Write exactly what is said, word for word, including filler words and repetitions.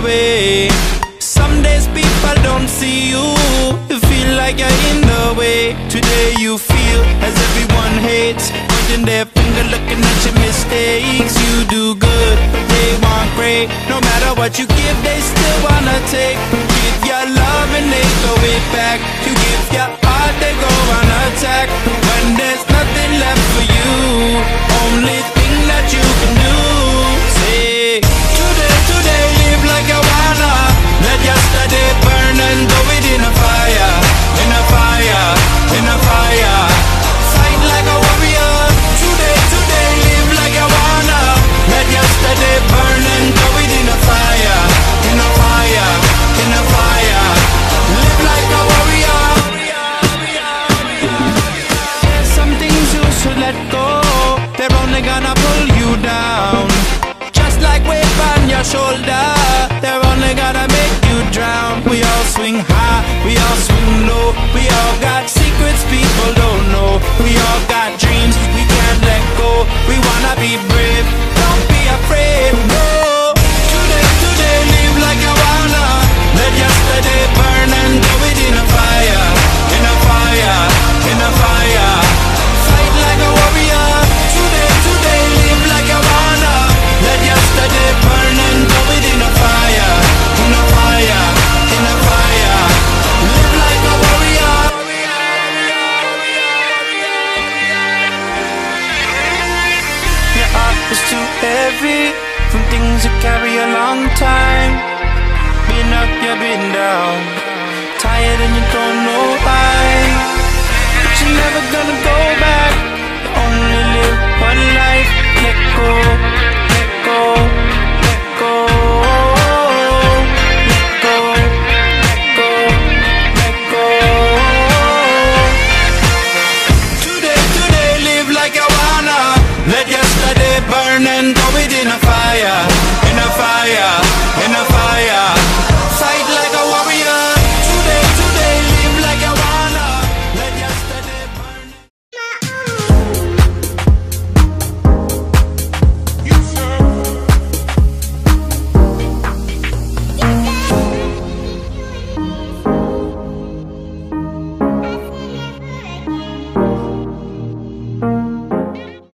way. Some days people don't see you, you feel like you're in the way. Today you feel as everyone hates, pointing their finger looking at your mistakes. You do good, but they want great. No matter what you give, they still wanna take. Give your love and they throw it back. You give your heart, they go on attack. When there's nothing left for you, only thing that you can do, say today, today, live like you wanna. Let yesterday burn and go within a fire, in a fire, in a fire. Fight like a warrior. Today, today, live like you wanna. Let yesterday burn and go within a fire, in a fire, in a fire. Live like a warrior. There's some things you should let go. They're only gonna pull you down. Just like weight on your shoulder, they're only gonna make you drown. We all swing high, we all swing low. We all got secrets people don't know. We all got dreams we can't let go. We wanna be brave, don't be afraid, no. Today, today, live like you wanna. Let yesterday burn and go within a fire, in a fire, in a fire. Fight like a warrior. Today, today, live like you wanna. Let yesterday burn and go within a fire, in a fire, in a fire. Live like a warrior. Your heart is too heavy from things you carry a long time. Been up, you've been down, tired and you don't know why. But you're never gonna go back. You only live one life. Let go, let go, let go, let go, let go, let go. Today, today, live like you wanna. Let yesterday burn and go within a fire, in a fire, in a fire.